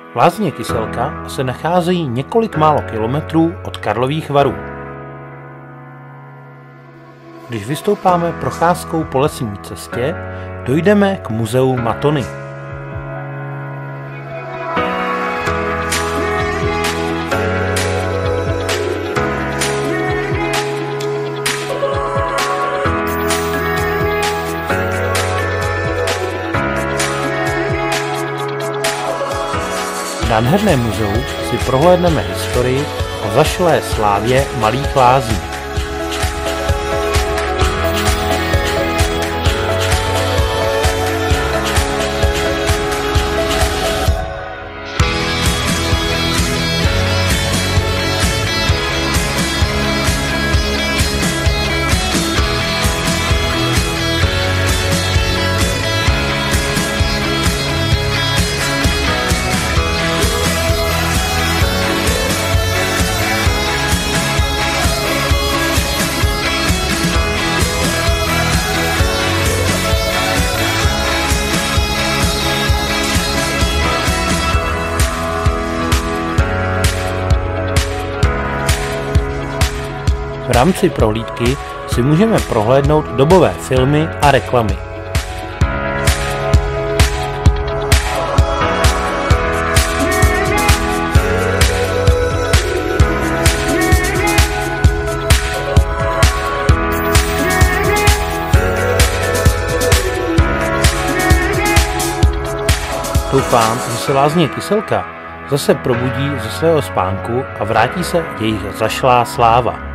Lázně Kyselka se nacházejí několik málo kilometrů od Karlových Varů. Když vystoupáme procházkou po lesní cestě, dojdeme k muzeu Matony. V nádherném muzeu si prohlédneme historii o zašlé slávě Malých Lázní. V rámci prohlídky si můžeme prohlédnout dobové filmy a reklamy. Doufám, že se lázně Kyselka zase probudí ze svého spánku a vrátí se jejich zašlá sláva.